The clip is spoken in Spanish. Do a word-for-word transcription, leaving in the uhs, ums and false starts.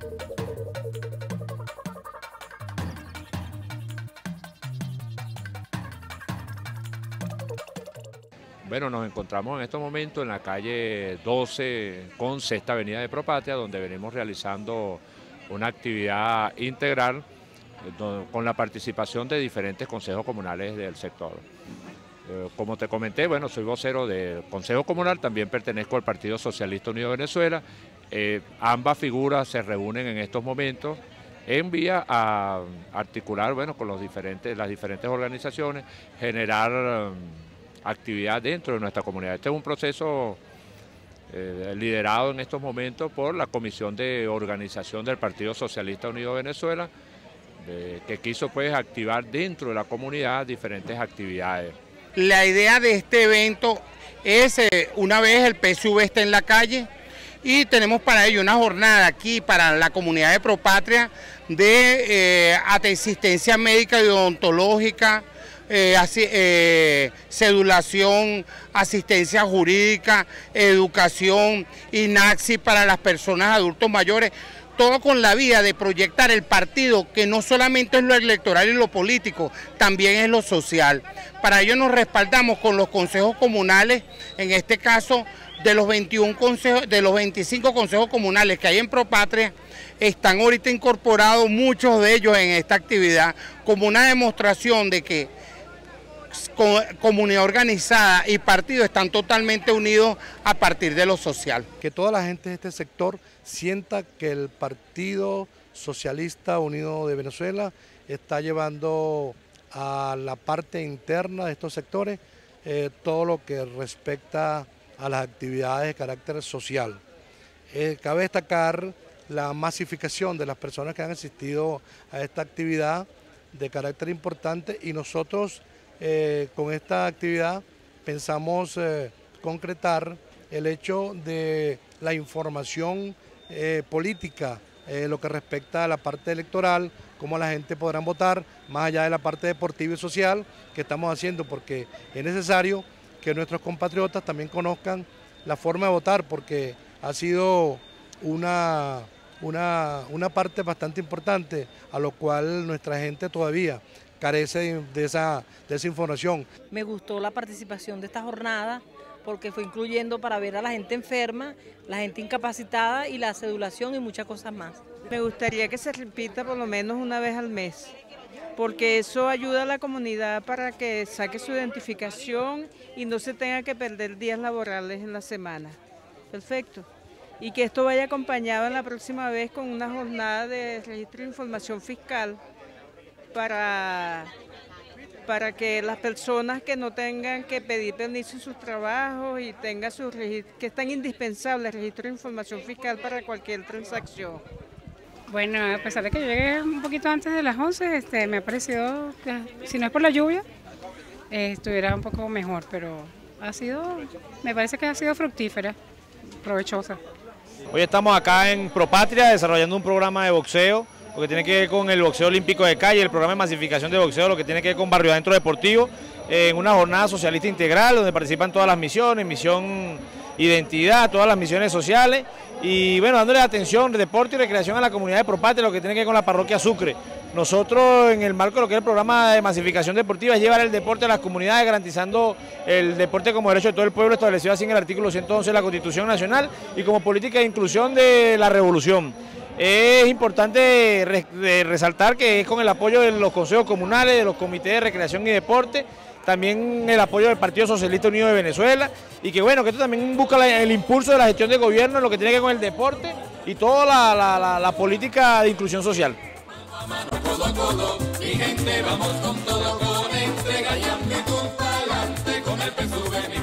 Bueno, nos encontramos en estos momentos en la calle doce con Sexta Avenida de Propatria, donde venimos realizando una actividad integral con la participación de diferentes consejos comunales del sector. Eh, como te comenté, bueno, soy vocero del Consejo Comunal, también pertenezco al Partido Socialista Unido de Venezuela. Eh, ambas figuras se reúnen en estos momentos en vía a articular, bueno, con los diferentes, las diferentes organizaciones, generar um, actividad dentro de nuestra comunidad. Este es un proceso eh, liderado en estos momentos por la Comisión de Organización del Partido Socialista Unido de Venezuela, de, que quiso pues activar dentro de la comunidad diferentes actividades. La idea de este evento es, eh, una vez el P S U V está en la calle, y tenemos para ello una jornada aquí para la comunidad de Propatria de eh, asistencia médica y odontológica, eh, así, eh, cedulación, asistencia jurídica, educación, INAXI para las personas adultos mayores, todo con la vía de proyectar el partido, que no solamente es lo electoral y lo político, también es lo social. Para ello nos respaldamos con los consejos comunales, en este caso de los veintiún consejos, de los veinticinco consejos comunales que hay en Propatria, están ahorita incorporados muchos de ellos en esta actividad, como una demostración de que comunidad organizada y partido están totalmente unidos a partir de lo social. Que toda la gente de este sector sienta que el Partido Socialista Unido de Venezuela está llevando a la parte interna de estos sectores eh, todo lo que respecta a las actividades de carácter social. Eh, cabe destacar la masificación de las personas que han asistido a esta actividad de carácter importante, y nosotros eh, con esta actividad pensamos eh, concretar el hecho de la información eh, política, eh, lo que respecta a la parte electoral, cómo la gente podrá votar, más allá de la parte deportiva y social que estamos haciendo, porque es necesario que nuestros compatriotas también conozcan la forma de votar, porque ha sido una, una, una parte bastante importante a lo cual nuestra gente todavía carece de, de, esa, de esa información. Me gustó la participación de esta jornada porque fue incluyendo para ver a la gente enferma, la gente incapacitada y la cedulación y muchas cosas más. Me gustaría que se repita por lo menos una vez al mes, porque eso ayuda a la comunidad para que saque su identificación y no se tenga que perder días laborales en la semana. Perfecto. Y que esto vaya acompañado en la próxima vez con una jornada de registro de información fiscal para, para que las personas que no tengan que pedir permiso en sus trabajos y tengan su registro, que es tan indispensable el registro de información fiscal para cualquier transacción. Bueno, a pesar de que yo llegué un poquito antes de las once, este, me ha parecido que, si no es por la lluvia, eh, estuviera un poco mejor, pero ha sido, me parece que ha sido fructífera, provechosa. Hoy estamos acá en Propatria desarrollando un programa de boxeo, lo que tiene que ver con el boxeo olímpico de calle, el programa de masificación de boxeo, lo que tiene que ver con Barrio Adentro Deportivo, eh, en una jornada socialista integral donde participan todas las misiones, misión identidad, todas las misiones sociales, y bueno, dándole atención, deporte y recreación a la comunidad de Propatria, lo que tiene que ver con la parroquia Sucre. Nosotros, en el marco de lo que es el programa de masificación deportiva, es llevar el deporte a las comunidades, garantizando el deporte como derecho de todo el pueblo, establecido así en el artículo ciento once de la Constitución Nacional, y como política de inclusión de la revolución. Es importante resaltar que es con el apoyo de los consejos comunales, de los comités de recreación y deporte, también el apoyo del Partido Socialista Unido de Venezuela, y que bueno, que esto también busca la, el impulso de la gestión de gobierno en lo que tiene que ver con el deporte y toda la, la, la, la política de inclusión social. Codo a codo, mi gente, vamos con todo, con entrega y amplitud, pa'lante con el P S U V.